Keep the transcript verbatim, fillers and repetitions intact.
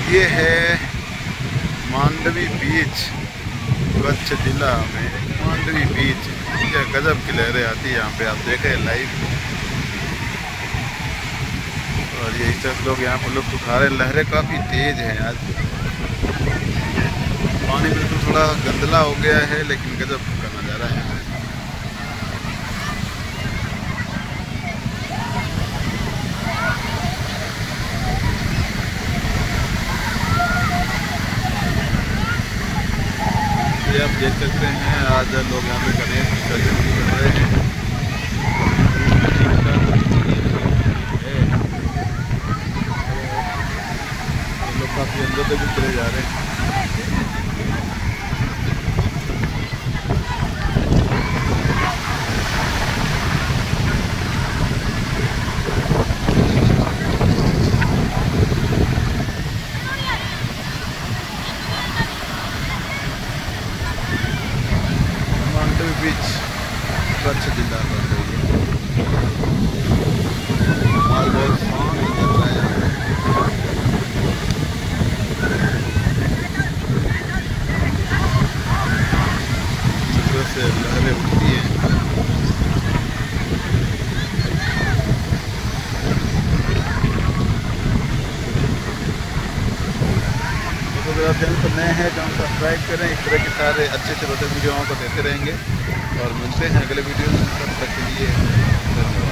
ये है मांडवी बीच, कच्छ जिला में मांडवी बीच। क्या गजब की लहरें आती है यहाँ पे, आप देखें लाइव। और यही सब लोग यहाँ पर लुत्फ उठा रहे हैं। लहरें काफ़ी तेज हैं आज, पानी बिल्कुल थोड़ा गंदला हो गया है, लेकिन गजब का नज़ारा है। ये आप देख सकते हैं आज लोग यहाँ पे गणेश विसर्जन भी कर रहे हैं। लोग काफ़ी अंदर तक भी चले जा रहे हैं। बीच कच्छ जिला बन रही है। माल बहुत शांत चल रहा है यहाँ पे, से लहरें उठती हैं। अगर आप चैनल पर नए हैं तो सब्सक्राइब करें। इस तरह के सारे अच्छे से रोचक वीडियोओं को देते रहेंगे और मिलते हैं अगले वीडियो में। तब तक के लिए धन्यवाद।